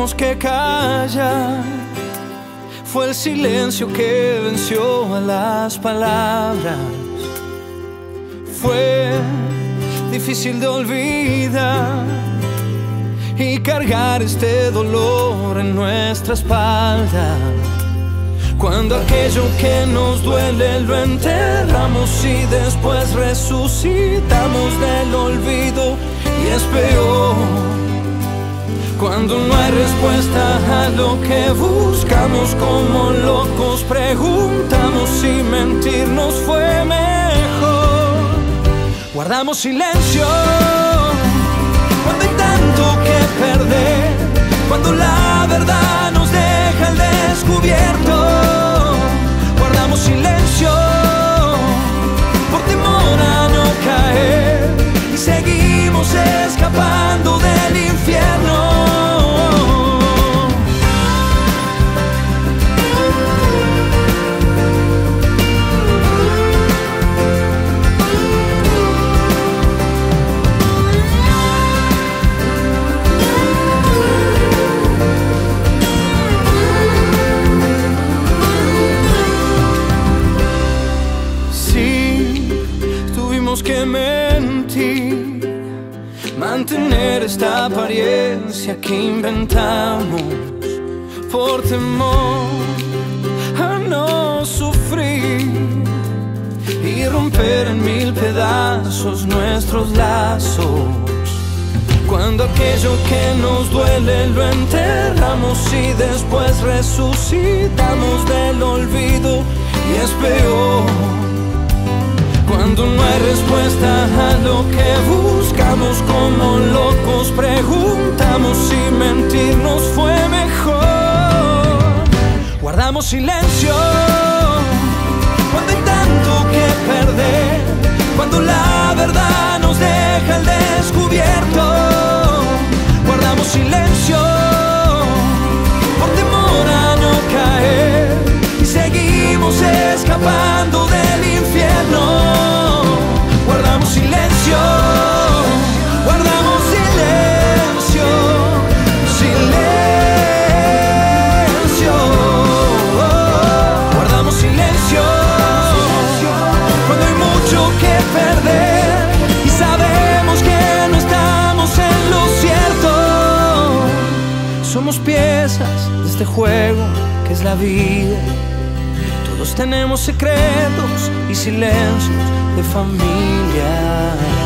tuvimos que callar. Fue el silencio que venció a las palabras. Fue difícil de olvidar y cargar este dolor en nuestra espalda. Cuando aquello que nos duele lo enterramos y después resucitamos del olvido, y es peor cuando no hay respuesta a lo que buscamos. Como locos preguntamos si mentirnos fue mejor. Guardamos silencio cuando hay tanto que perder, cuando la verdad nos deja al descubierto. Guardamos silencio por temor a no caer y seguimos escapando del infierno. Que mentir, mantener esta apariencia que inventamos por temor a no sufrir y romper en mil pedazos nuestros lazos. Cuando aquello que nos duele lo enterramos y después resucitamos del olvido, y es peor cuando no hay respuesta a lo que buscamos. Como locos preguntamos si mentirnos fue mejor. Guardamos silencio cuando hay tanto que perder, cuando la verdad nos deja al descubierto. Guardamos silencio por temor a no caer y seguimos escapando del infierno. Guardamos silencio, guardamos silencio, silencio. Guardamos silencio cuando hay mucho que perder y sabemos que no estamos en lo cierto. Somos piezas de este juego que es la vida. Todos tenemos secretos y silencios de familia.